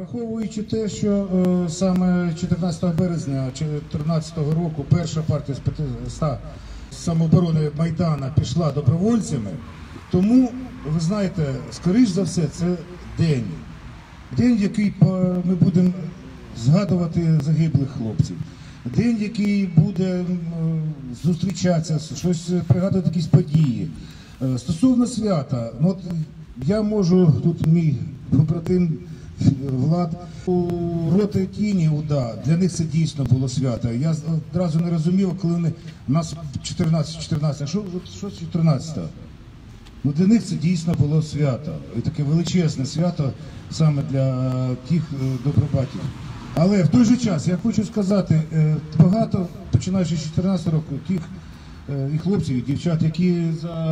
Враховуючи те, що саме 14 березня 2014 року перша партія з самооборони Майдана пішла добровольцями, тому, ви знаєте, скоріш за все, це день, в який ми будемо згадувати загиблих хлопців, день, який буде зустрічатися, щось пригадувати, якісь події. Стосовно свята, от я можу, тут мій побратим Влад, у роти тіні УДА, для них це дійсно було свято. Я одразу не розумів, коли нас 14, що 14-го? Ну, для них це дійсно було свято, і таке величезне свято саме для тих добробатів. Але в той же час я хочу сказати, багато, починаючи з 14 року, тих і хлопців, і дівчат, які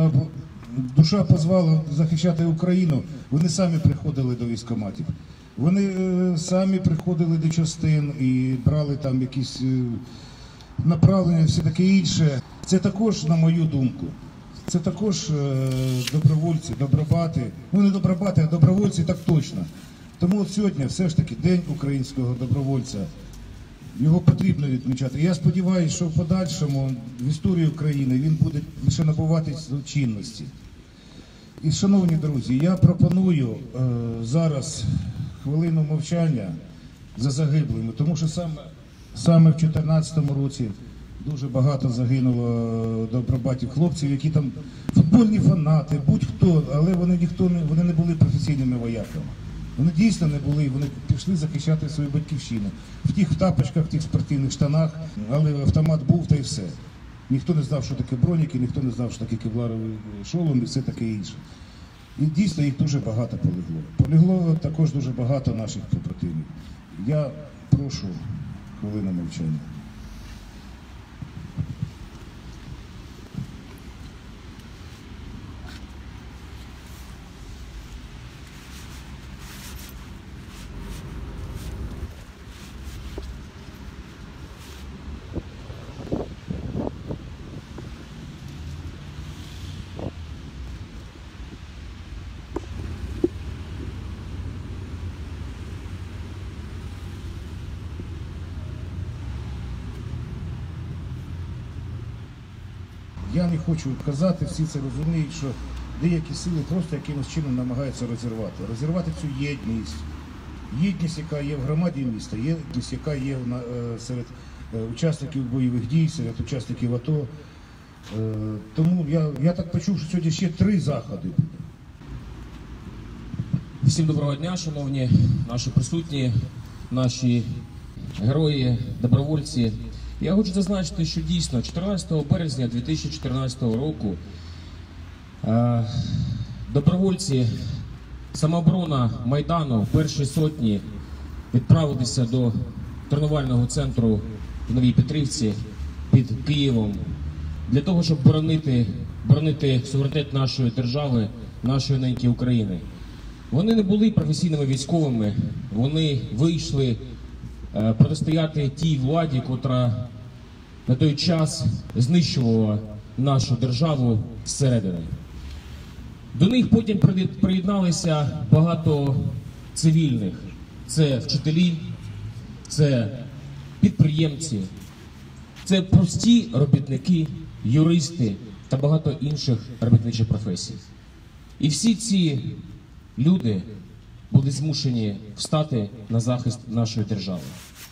душа позвала захищати Україну, вони самі приходили до військкоматів. Вони самі приходили до частин і брали там якісь направлення, все таке інше. Це також, на мою думку, це також добровольці, добробати. Ну не добробати, а добровольці так точно. Тому от сьогодні все ж таки День українського добровольця. Його потрібно відмічати. Я сподіваюся, що в подальшому в історії України він буде лише набувати чинності. І, шановні друзі, я пропоную зараз хвилину мовчання за загиблими, тому що саме в 2014 році дуже багато загинуло добробатів хлопців, які там футбольні фанати, будь-хто, але вони не були професійними вояками. Вони дійсно не були, вони пішли захищати свою батьківщину. В тих тапочках, в тих спортивних штанах, але автомат був, та й все. Ніхто не знав, що таке броніки, ніхто не знав, що таке кевларовий шолом і все таке інше. І дійсно їх дуже багато полегло. Полегло також дуже багато наших побратимів. Я прошу хвилину мовчання. Я не хочу казати, всі це розуміють, що деякі сили просто якимось чином намагаються розірвати цю єдність, яка є в громаді міста, єдність, яка є серед учасників бойових дій, серед учасників АТО. Тому я так почув, що сьогодні ще 3 заходи буде. Всім доброго дня, шановні наші присутні, наші герої, добровольці. Я хочу зазначити, що дійсно 14 березня 2014 року добровольці самооборона Майдану першої сотні відправилися до тренувального центру в Новій Петрівці під Києвом для того, щоб боронити суверенітет нашої держави, нашої неньки України. Вони не були професійними військовими, вони вийшли протистояти тій владі, котра на той час знищувала нашу державу зсередини. До них потім приєдналися багато цивільних. Це вчителі, це підприємці, це прості робітники, юристи та багато інших робітничих професій. І всі ці люди були змушені встати на захист нашої держави.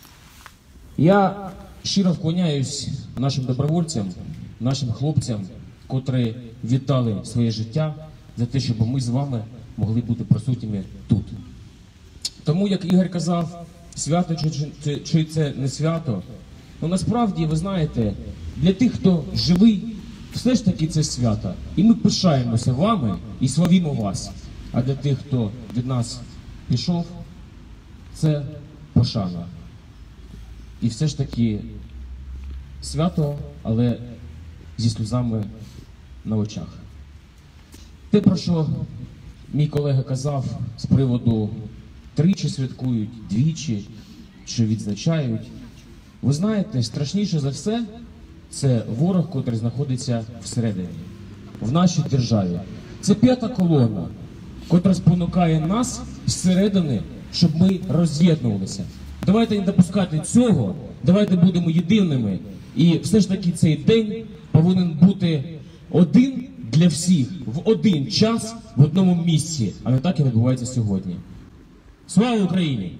Я щиро вклоняюсь нашим добровольцям, нашим хлопцям, котрі віддали своє життя за те, щоб ми з вами могли бути присутніми тут. Тому, як Ігор казав, свято чи це не свято, ну насправді, ви знаєте, для тих, хто живий, все ж таки це свято. І ми пишаємося вами і славімо вас. А для тих, хто від нас пішов, це пошана. І все ж таки свято, але зі сльозами на очах. Те, про що мій колега казав з приводу тричі святкують, двічі, чи відзначають. Ви знаєте, страшніше за все – це ворог, котрий знаходиться всередині, в нашій державі. Це п'ята колона, котра спонукає нас зсередини щоб ми роз'єднувалися. Давайте не допускати цього, давайте будемо єдиними. І все ж таки цей день повинен бути один для всіх, в один час, в одному місці, а не так і відбувається сьогодні. Слава Україні!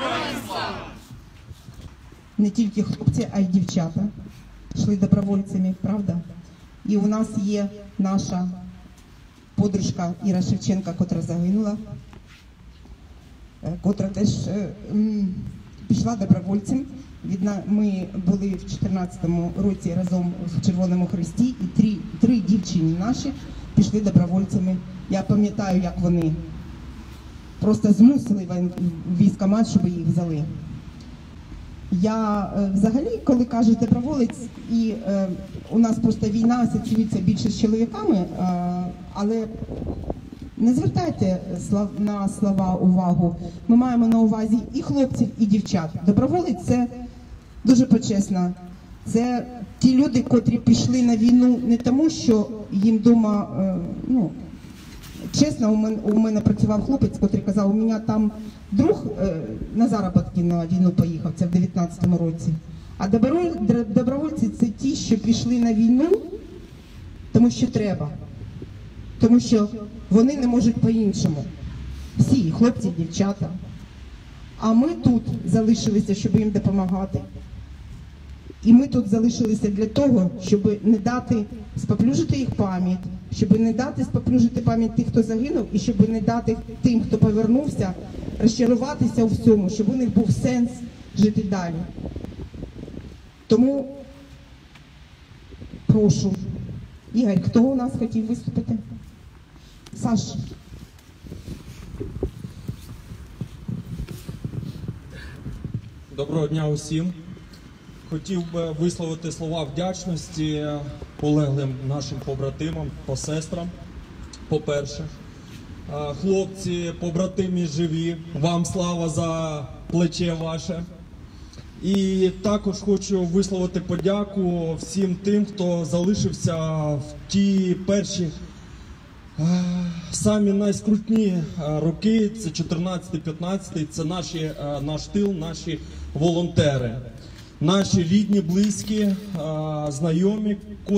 Не тільки хлопці, а й дівчата йшли добровольцями, правда? І у нас є наша подружка Іра Шевченка, котра загинула, котра теж пішла добровольцем. Ми були в 2014 році разом в Червоному Хресті, і три дівчини наші пішли добровольцями. Я пам'ятаю, як вони просто змусили військкомат, щоб їх взяли. Я взагалі, коли кажуть доброволець, і у нас просто війна асоціюється більше з чоловіками, але не звертайте на слова увагу. Ми маємо на увазі і хлопців, і дівчат. Доброволець – це дуже почесно. Це ті люди, котрі пішли на війну не тому, що їм вдома, чесно, у мене працював хлопець, котрий казав, у мене там друг на заробітки на війну поїхав, це в 19-му році. А добровольці – це ті, що пішли на війну, тому що треба. Тому що вони не можуть по-іншому. Всі, хлопці, дівчата. А ми тут залишилися, щоб їм допомагати. І ми тут залишилися для того, щоб не дати споплюжити їх пам'ять, щоб не дати споплюжити пам'ять тих, хто загинув, і щоб не дати тим, хто повернувся, розчаруватися у всьому, щоб у них був сенс жити далі. Тому прошу. Ігор, хто у нас хотів виступити? Саш. Доброго дня усім. Хотів би висловити слова вдячності полеглим нашим побратимам, посестрам. По-перше, хлопці, побратимі живі, вам слава за плече ваше. І також хочу висловити подяку всім тим, хто залишився в ті перші самі найскрутні роки, це 14-15, це наш тил, наші волонтери, наші рідні, близькі, знайомі,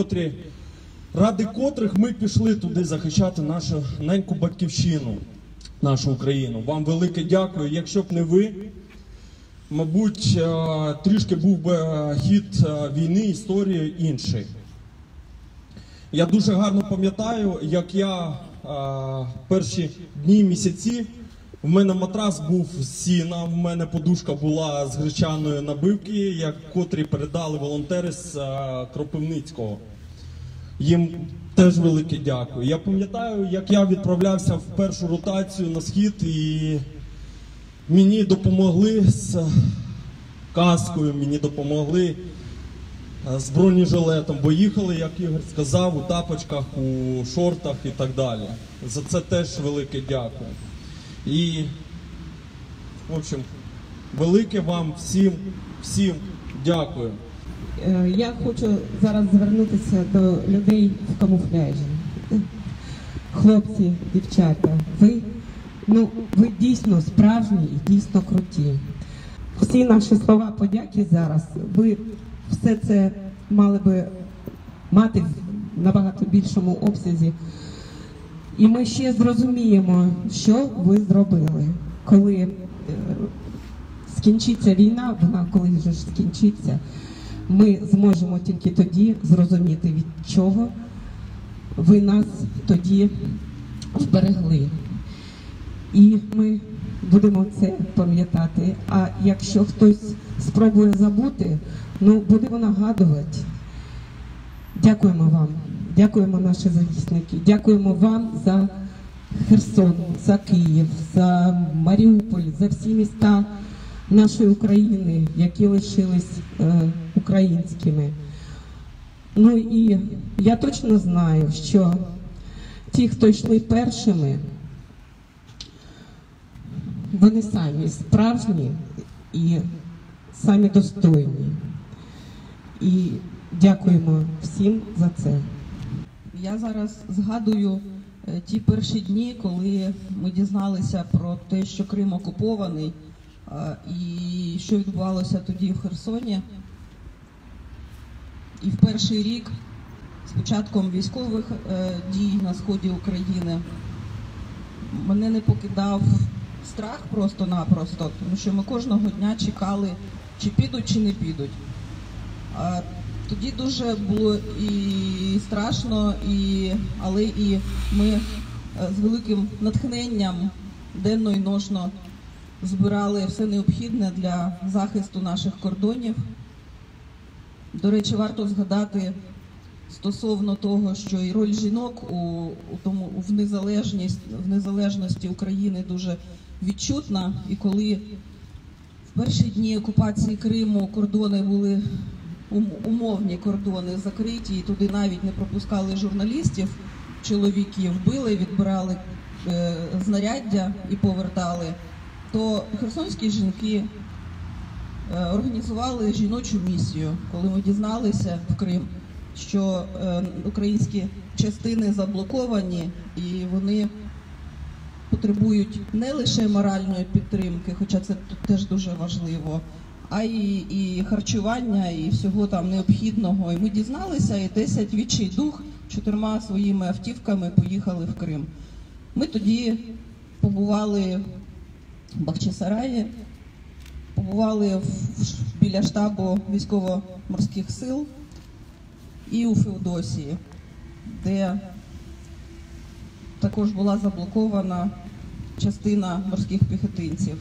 ради котрих ми пішли туди захищати нашу неньку батьківщину, нашу Україну. Вам велике дякую. Якщо б не ви, мабуть, трішки був би хід війни, історії інший. Я дуже гарно пам'ятаю, як я перші дні, місяці, в мене матрас був з сіна, в мене подушка була з гречаної набивки, котрі передали волонтери з Кропивницького. Їм теж велике дякую. Я пам'ятаю, як я відправлявся в першу ротацію на схід, і мені допомогли з каскою, мені допомогли з бронежилетом, бо їхали, як Ігор сказав, у тапочках, у шортах і так далі. За це теж велике дякую. І, в общем, велике вам всім дякую. Я хочу зараз звернутися до людей в камуфляжі. Хлопці, дівчата, ви дійсно справжні і дійсно круті. Всі наші слова подяки зараз, ви все це мали би мати в набагато більшому обсязі. І ми ще зрозуміємо, що ви зробили, коли скінчиться війна, вона коли вже скінчиться, ми зможемо тільки тоді зрозуміти, від чого ви нас тоді вберегли. І ми будемо це пам'ятати. А якщо хтось спробує забути, будемо нагадувати. Дякуємо вам, дякуємо наші захисники, дякуємо вам за Херсон, за Київ, за Маріуполь, за всі міста нашої України, які лишились українськими. І я точно знаю, що ті, хто йшли першими, вони самі справжні і самі достойні. І дякуємо всім за це. Я зараз згадую ті перші дні, коли ми дізналися про те, що Крим окупований, і що відбувалося тоді в Херсоні. І в перший рік з початком військових дій на сході України мене не покидав страх просто-напросто, тому що ми кожного дня чекали, чи підуть, чи не підуть. Тоді дуже було і страшно, але і ми з великим натхненням денно і ношно збирали все необхідне для захисту наших кордонів. До речі, варто згадати стосовно того, що і роль жінок в незалежності України дуже відчутна. І коли в перші дні окупації Криму кордони були, умовні кордони закриті, і туди навіть не пропускали журналістів, чоловіків, били, відбирали знаряддя і повертали, то херсонські жінки організували жіночу місію, коли ми дізналися в Крим, що українські частини заблоковані і вони потребують не лише моральної підтримки, хоча це теж дуже важливо, а і харчування, і всього там необхідного. І ми дізналися, і 10 відчайдух 4 своїми автівками поїхали в Крим. Ми тоді побували в Бахчисараї, побували біля штабу військово-морських сил і у Феодосії, де також була заблокована частина морських піхотинців.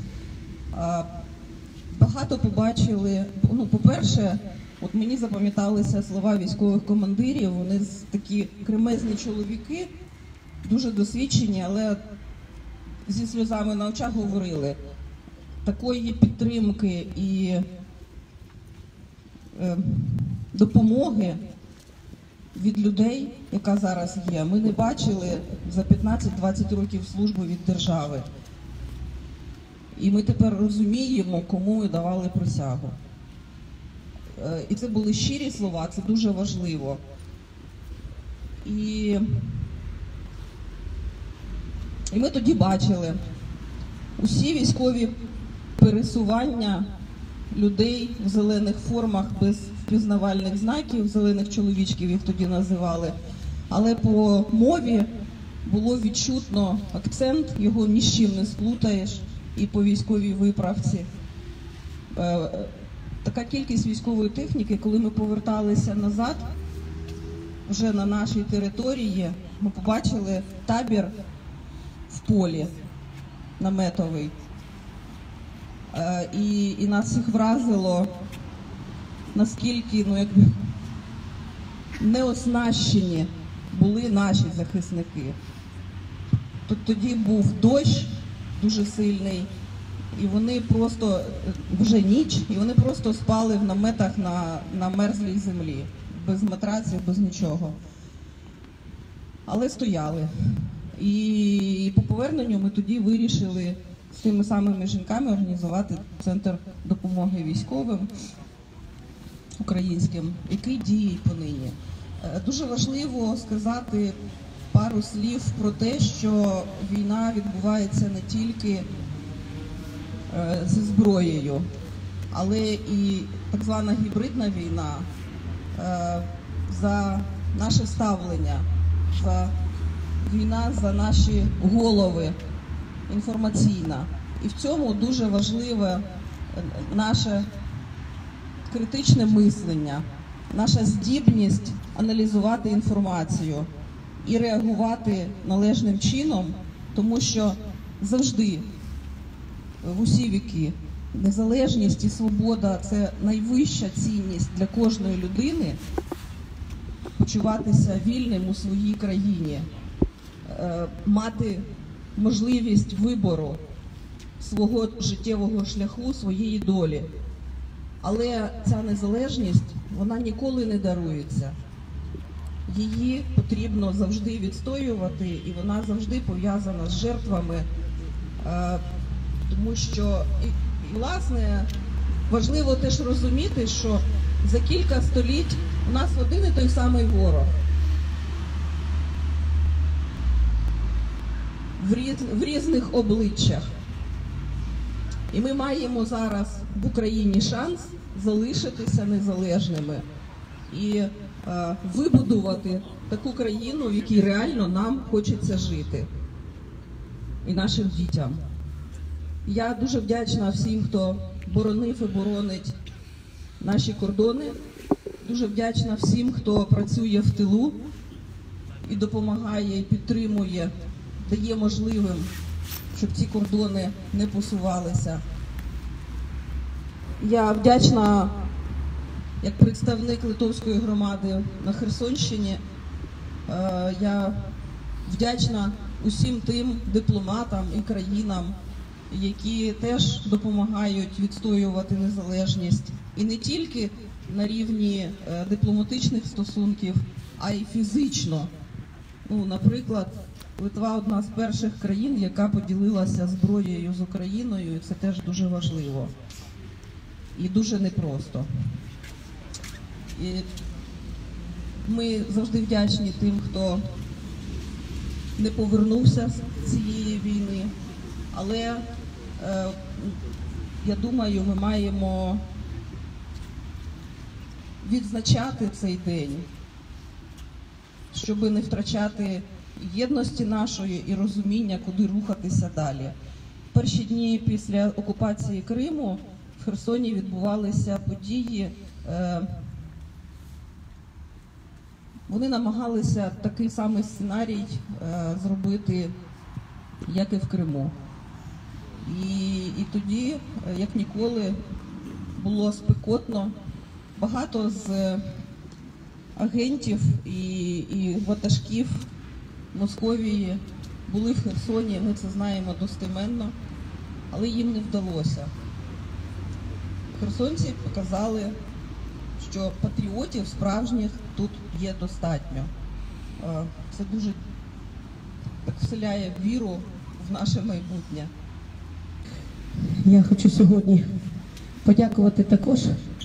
Багато побачили, по-перше, от мені запам'яталися слова військових командирів, вони такі кремезні чоловіки, дуже досвідчені, але зі сльозами на очах говорили, такої підтримки і допомоги від людей, яка зараз є, ми не бачили за 15-20 років служби від держави. І ми тепер розуміємо, кому ми давали присягу. І це були щирі слова, це дуже важливо. І ми тоді бачили усі військові пересування людей в зелених формах без впізнавальних знаків, зелених чоловічків їх тоді називали. Але по мові було відчутно акцент, його ні з чим не сплутаєш, і по військовій виправці. Така кількість військової техніки, коли ми поверталися назад, вже на нашій території, ми побачили табір в полі наметовий. І нас всіх вразило, наскільки неоснащені були наші захисники. Тоді був дощ дуже сильний, і вони просто, вже ніч, і вони просто спали в наметах на мерзлій землі, без матраців, без нічого. Але стояли. І по поверненню ми тоді вирішили з тими самими жінками організувати центр допомоги військовим українським, який діє і понині. Дуже важливо сказати пару слів про те, що війна відбувається не тільки зі зброєю, але і так звана гібридна війна за наше ставлення, війна за наші голови, інформаційна. І в цьому дуже важливе наше критичне мислення, наша здібність аналізувати інформацію і реагувати належним чином, тому що завжди, в усі віки, незалежність і свобода – це найвища цінність для кожної людини – почуватися вільним у своїй країні, мати можливість вибору свого життєвого шляху, своєї долі. Але ця незалежність, вона ніколи не дарується. Її потрібно завжди відстоювати, і вона завжди пов'язана з жертвами, тому що, і, власне, важливо теж розуміти, що за кілька століть у нас один і той самий ворог. в різних обличчях. І ми маємо зараз в Україні шанс залишитися незалежними і вибудувати таку країну, в якій реально нам хочеться жити, і нашим дітям. Я дуже вдячна всім, хто боронив і боронить наші кордони. Дуже вдячна всім, хто працює в тилу і допомагає, і підтримує, дає можливим, щоб ці кордони не посувалися. Я вдячна, як представник литовської громади на Херсонщині, я вдячна усім тим дипломатам і країнам, які теж допомагають відстоювати незалежність. І не тільки на рівні дипломатичних стосунків, а й фізично. Наприклад, Литва – одна з перших країн, яка поділилася зброєю з Україною, і це теж дуже важливо. І дуже непросто. І ми завжди вдячні тим, хто не повернувся з цієї війни. Але, я думаю, ми маємо відзначати цей день, щоб не втрачати єдності нашої і розуміння, куди рухатися далі. В перші дні після окупації Криму в Херсоні відбувалися події. Вони намагалися такий самий сценарій зробити, як і в Криму. І тоді, як ніколи, було спекотно. Багато з агентів і ватажків Московії були в Херсоні, ми це знаємо достеменно, але їм не вдалося. Херсонці показали, що патріотів справжніх тут є достатньо. Це дуже так вселяє віру в наше майбутнє. Я хочу сьогодні подякувати також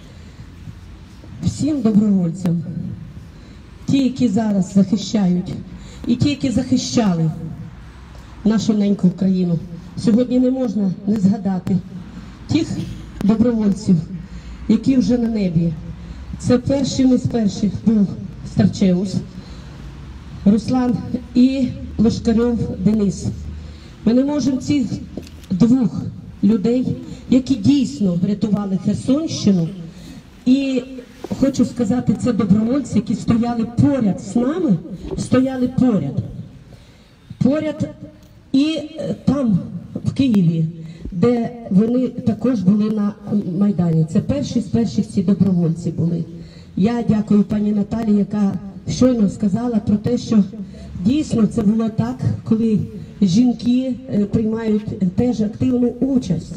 всім добровольцям, ті, які зараз захищають, і ті, які захищали нашу неньку Україну. Сьогодні не можна не згадати тих добровольців, які вже на небі. Це першим із перших був Старчеус, Руслан і Лошкарьов Денис. Ми не можемо цих двох людей, які дійсно врятували Херсонщину, і хочу сказати, це добровольці, які стояли поряд з нами, стояли поряд і там, в Києві, де вони також були на Майдані. Це перші з перших ці добровольці були. Я дякую пані Наталі, яка щойно сказала про те, що дійсно це було так, коли жінки приймають теж активну участь.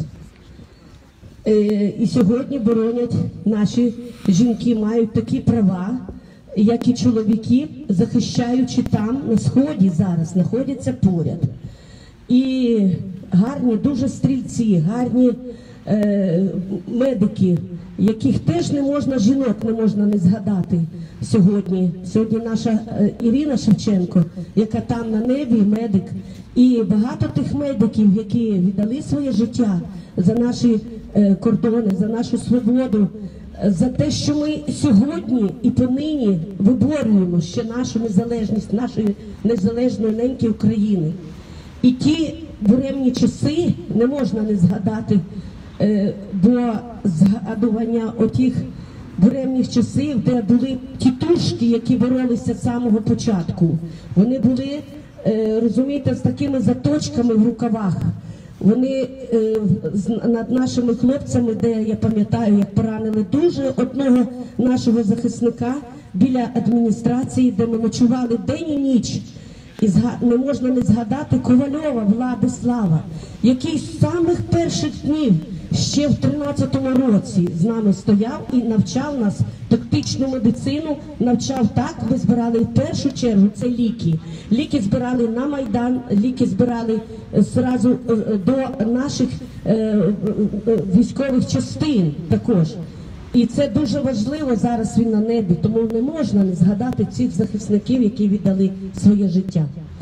І сьогодні боронять наші жінки, мають такі права, як і чоловіки, захищаючи там, на Сході зараз, знаходяться поряд. І гарні дуже стрільці, гарні медики, яких теж не можна, жінок не можна не згадати сьогодні. Сьогодні наша Ірина Шевченко, яка там на небі, медик. І багато тих медиків, які віддали своє життя за наші кордони, за нашу свободу, за те, що ми сьогодні і понині виборюємо ще нашу незалежність, нашої незалежної неньки України. І ті буремні часи не можна не згадати, бо згадування отих буремних часів, де були тітушки, які боролися з самого початку. Вони були, розумієте, з такими заточками в рукавах. Вони над нашими хлопцями, де, я пам'ятаю, як поранили дуже одного нашого захисника біля адміністрації, де ми ночували день і ніч. І не можна не згадати Ковальова Владислава, який з самих перших днів, ще в 13-му році, з нами стояв і навчав нас тактичну медицину, навчав так, ми збирали в першу чергу це ліки. Ліки збирали на Майдан, ліки збирали зразу до наших військових частин також. І це дуже важливо, зараз він на небі, тому не можна не згадати цих захисників, які віддали своє життя.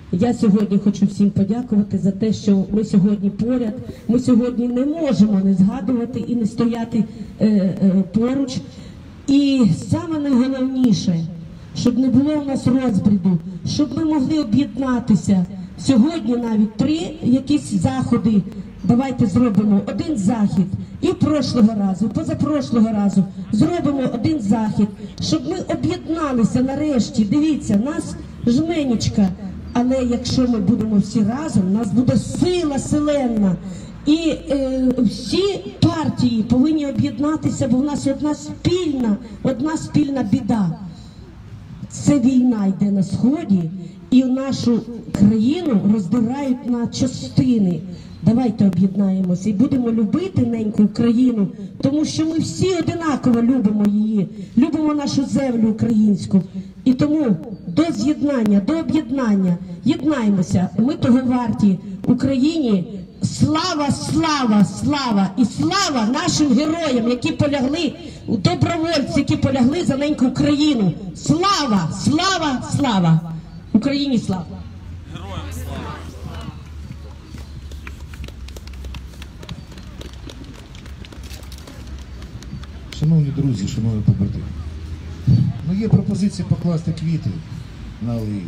Я сьогодні хочу всім подякувати за те, що ми сьогодні поряд. Ми сьогодні не можемо не згадувати і не стояти поруч. І саме найголовніше, щоб не було у нас розбріду, щоб ми могли об'єднатися. Сьогодні навіть 3 якісь заходи. Давайте зробимо один захід. І прошлого разу, позапрошлого разу зробимо один захід, щоб ми об'єдналися нарешті. Дивіться, нас жменечка. Але якщо ми будемо всі разом, у нас буде сила селенна. І всі партії повинні об'єднатися, бо в нас одна спільна біда. Це війна йде на Сході, і нашу країну роздирають на частини. Давайте об'єднаємося і будемо любити неньку Україну, тому що ми всі одинаково любимо її, любимо нашу землю українську. І тому до з'єднання, до об'єднання, єднаємося, ми того варті. Україні слава, слава, слава і слава нашим героям, які полягли, добровольці, які полягли за неньку Україну. Слава, слава, слава! Україні слава! Шановні друзі, шановні побратими, є пропозиція покласти квіти на алеї.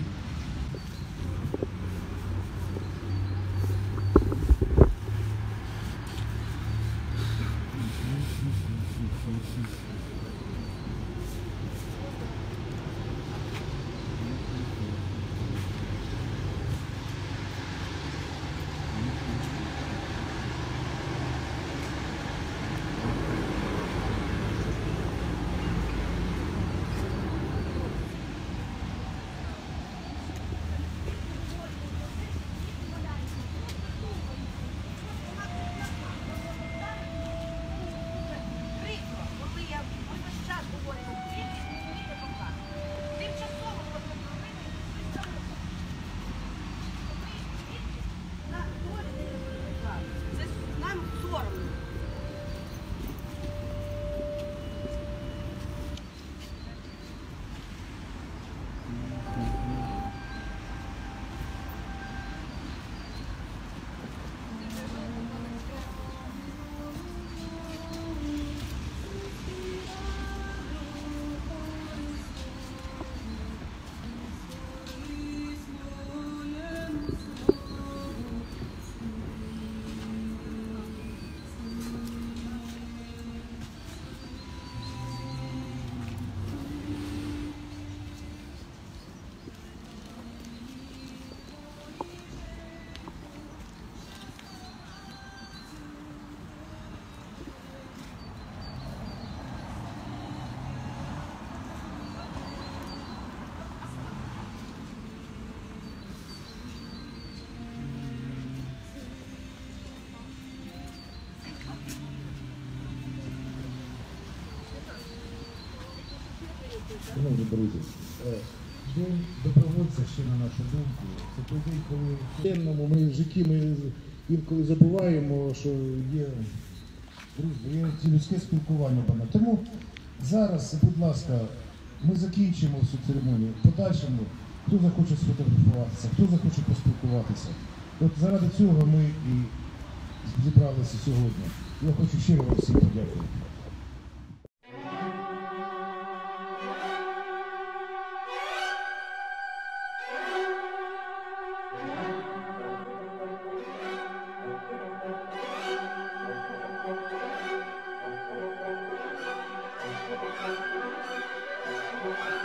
Шановні друзі, День добровольця, ще на нашу думку, це той день, коли в денному ми в житті ми інколи забуваємо, що є дружба, є людське спілкування. Тому зараз, будь ласка, ми закінчимо всю церемонію. В подальшому, хто захоче сфотографуватися, хто захоче поспілкуватися. От заради цього ми і зібралися сьогодні. Я хочу щиро вам всім подякувати. Thank you.